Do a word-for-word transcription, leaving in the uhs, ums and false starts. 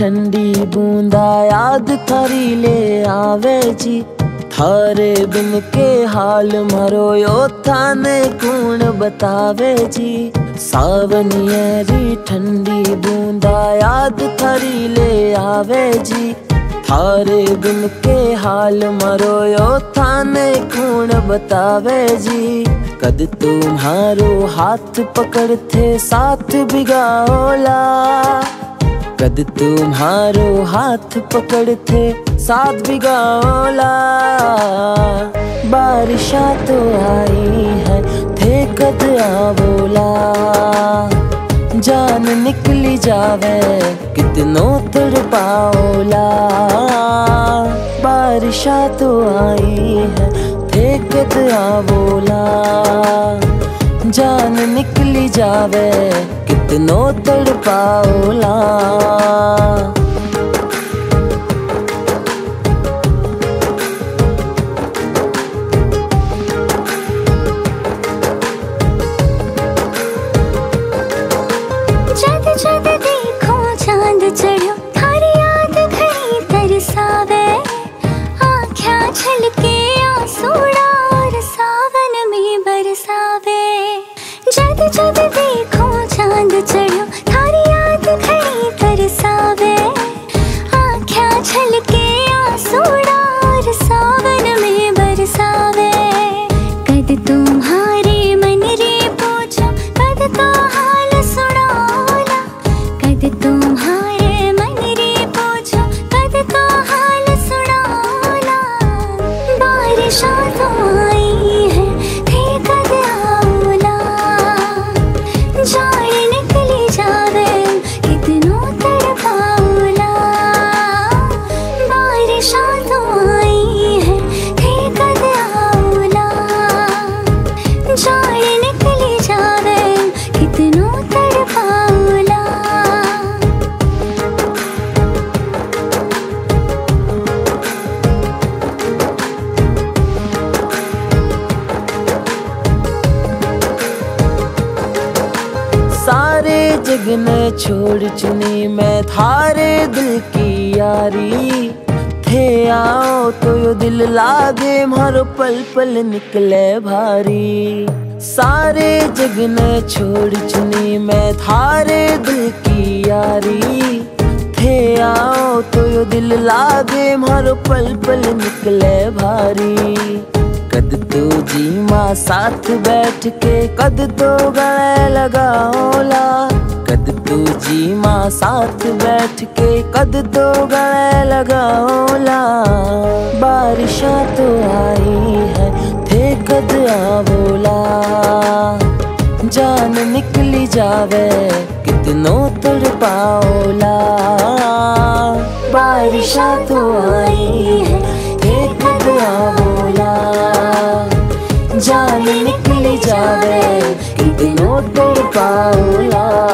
ठंडी बूंदा याद थारी ले आवे जी। थारे बिन के हाल मरो यो थाने कौन बतावे जी। सावनियरी ठंडी बूंदा याद थारी ले आवे जी। थारे बिन के हाल मरो यो थाने कौन बतावे जी। कद तुम्हारो हाथ पकड़ थे साथ बिगाओला। कद तुम्हारो हाथ पकड़ थे साथ बिगाओला। बारिशा तो आई है थे कद आवोला। जान निकली जावे कितनो तड़पाओला। बारिशा तो आई है थे कद आवोला। जान निकली जावे कितनो तड़पाओला। जद जद देखो चांद चढ़ो थारी याद घड़ी तरसावे। आँख्या छलके आंसूड़ा और सावन में बरसावे। जद जद देखो चांद चढ़ो थारी याद घड़ी तरसावे। आँख्या छलके आंसूड़ा और सावन में बरसावे। कद तुम्हारे मन रे पूछो कद तो हाल सुनाओला। कद तुम्हारे मन रे पूछो कद तो हाल सुनाओला। बारिशा तो आई है थे कद आओला। जान निकली जावे कितनो तड़पाओला। बारिशा तो आई है थे कद आओला। जान निकली जावे कितनो तड़पाओला। सारे जग ने छोड़ चुनी मैं थारे दिल की यारी। थे आओ तो यो दिल लागे मारो पल पल निकले भारी। सारे जग ने छोड़ चुनी मैं थारे दिल की यारी। थे आओ तो यो दिल लागे मारो पल पल निकले भारी। कद तो जी माँ साथ बैठ के कद तो गले लगाओला। कद तो जी माँ साथ बैठ के कद तो गले लगाओला। बारिशा तो आई है थे कद आवोला। जान निकली जावे कितनो तड़पाओला। बारिशा तो आई है थे कद आवोला। जान निकली जावे कितनो तड़पाओला।